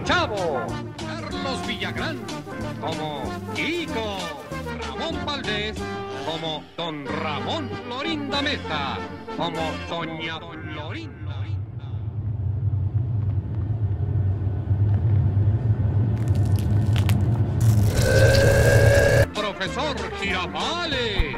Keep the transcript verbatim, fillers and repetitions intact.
Chavo, Carlos Villagrán, como Kiko, Ramón Valdés, como Don Ramón Florinda Mesa, como Doña Florinda. Profesor Girafales.